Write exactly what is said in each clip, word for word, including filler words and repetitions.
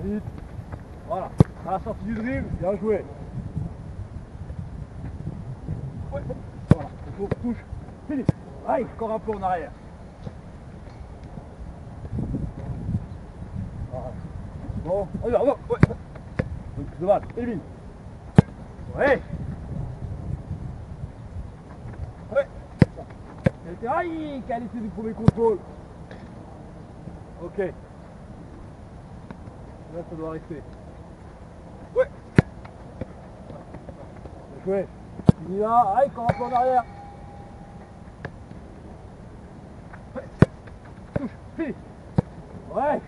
vite. Voilà. À la sortie du dribble, bien joué. Ouais. Voilà. Retour, touche. Fini. Allez, encore un peu en arrière. Voilà. Bon, on y va, on va. Ouais. Donc, de balle, élimine. Ouais. Ouais. Qualité. Aïe, qualité du premier contrôle. Ok. Là, ça doit rester. Ouais. Bien joué. Il y va. Aïe, encore un peu en arrière. Ouais. Touche. Fini. Ouais.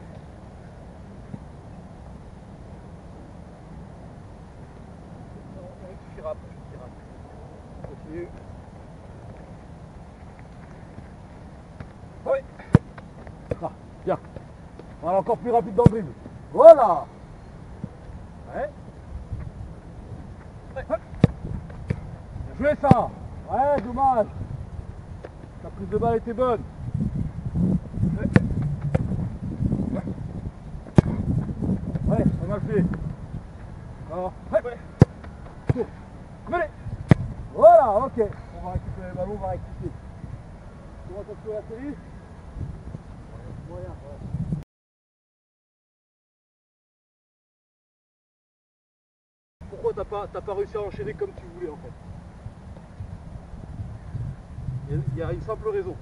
Tu rappes, tu rappes. Continue. Oui. Ah, bien. Voilà, encore plus rapide dans le dribble. Voilà. Ouais. Ouais. Ouais. Bien joué ça. Ouais, dommage. Ta prise de balle était bonne. Ouais. Ouais. Ouais, pas mal fait. Alors, ouais. Ouais. Cours. Allez. Voilà, ok. On va récupérer le ballon, on va rectifier. Tu vois attention à la série. Moyen, ouais. Pourquoi t'as pas, t'as pas réussi à enchaîner comme tu voulais en fait? Il y a une simple raison.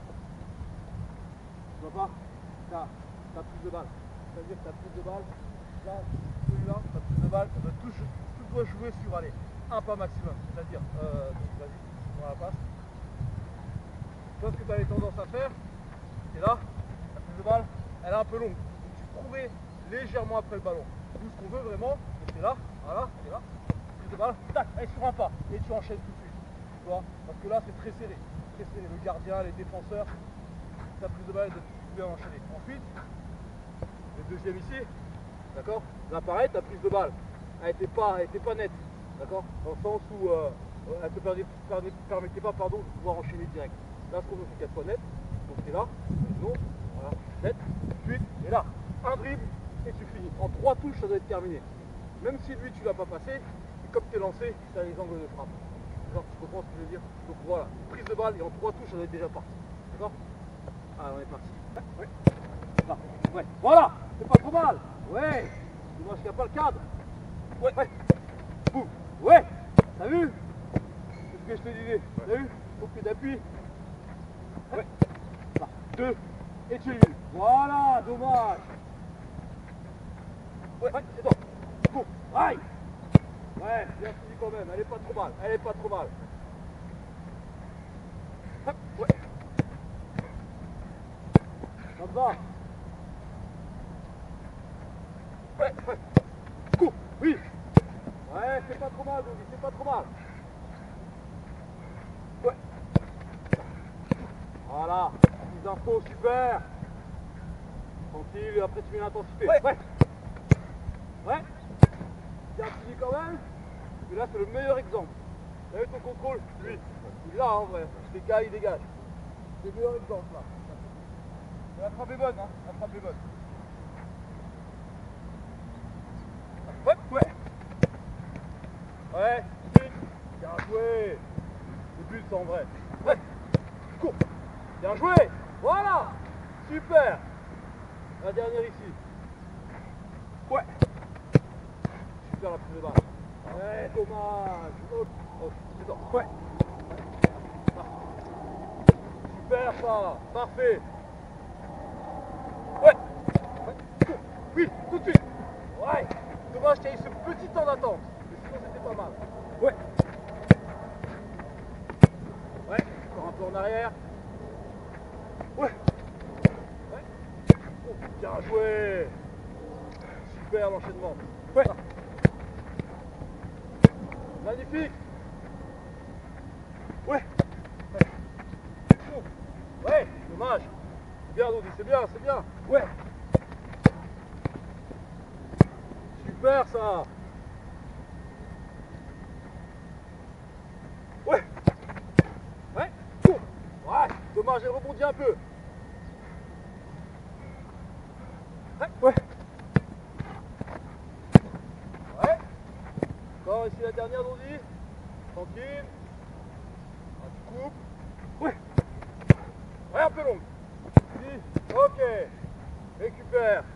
Tu vois pas? Ta, ta prise de balle. C'est-à-dire que ta prise de balle, là, celui-là, ta prise de balle, elle doit tout, tout doit jouer sur aller. Un pas maximum. C'est-à-dire, euh, vas-y, on la passe. Toi, ce que tu avais tendance à faire, et là, la prise de balle, elle est un peu longue. Donc tu courais légèrement après le ballon. Nous, ce qu'on veut vraiment, c'est là, voilà, et là, prise de balle, tac, elle est sur un pas, et tu enchaînes tout de suite. Tu vois? Parce que là, c'est très serré. Très serré. Le gardien, les défenseurs, ta prise de balle, elle doit bien enchaîner. Ensuite, le deuxième ici, d'accord? Là, pareil, ta prise de balle, elle n'était pas, elle était pas nette, d'accord? Dans le sens où euh, elle ne te permettait, permettait pas, pardon, de pouvoir enchaîner direct. Là, ce qu'on veut, c'est qu'elle soit nette. Donc, c'est là, sinon, voilà, nette, ensuite, et là, un dribble, et tu finis. En trois touches, ça doit être terminé. Même si lui, tu l'as pas passé, et comme tu es lancé, tu as les angles de frappe. Genre, tu comprends ce que je veux dire? Donc voilà, prise de balle, et en trois touches, ça doit être déjà parti. D'accord? Ah, on est parti. Ouais. Là. Ouais. Voilà, c'est pas trop mal. Ouais. Dommage qu'il n'y a pas le cadre. Ouais, ouais. Boum. Ouais. T'as vu? C'est ce que je te disais. Ouais. T'as vu? Faut que tu appuies. Ouais. Là. Deux. Et tu élimines. Voilà, dommage. Ouais, ouais, c'est bon. Boum. Aïe. Ouais, bien fini quand même. Elle est pas trop mal. Elle est pas trop mal. Hop. Ouais. Ça te va? Ouais, ouais. Cours, oui. Ouais, c'est pas trop mal, Dogi, c'est pas trop mal. Ouais. Voilà, mise info, super. Tranquille, et après tu mets l'intensité. Ouais. Ouais. Ouais. Bien fini quand même. Et là, c'est le meilleur exemple. Vous avez ton contrôle? Lui. Il est là, en vrai. Il dégage, il dégage. C'est le meilleur exemple, là. La frappe est bonne, hein. La frappe est bonne. Ouais, ouais. Ouais, bien joué. C'est but en vrai. Ouais. Cours. Bien joué. Voilà. Super. La dernière ici. Ouais. Super la prise de balle. Ouais, dommage. Oh, oh, c'est bon. Ouais. Super ça. Parfait. Ouais. Ouais. Cours. Oui, tout de suite. Ouais. Dommage qu'il y ait ce petit temps d'attente. Mais sinon c'était pas mal. Ouais. Ouais. Encore un peu en arrière. Ouais. Ouais. Oh, bien joué. Super l'enchaînement. Ouais. Magnifique. Ouais. Ouais. Oh. Ouais. Dommage. C'est bien, Dodi, c'est bien, c'est bien. Ouais. Super ça. Ouais. Ouais. Oh. Ouais. Dommage, elle rebondit un peu. Ouais. Ouais. Alors ici la dernière, Dondi. Tranquille. Ah, tu coupes. Ouais. Ouais, un peu longue. Ok. Récupère.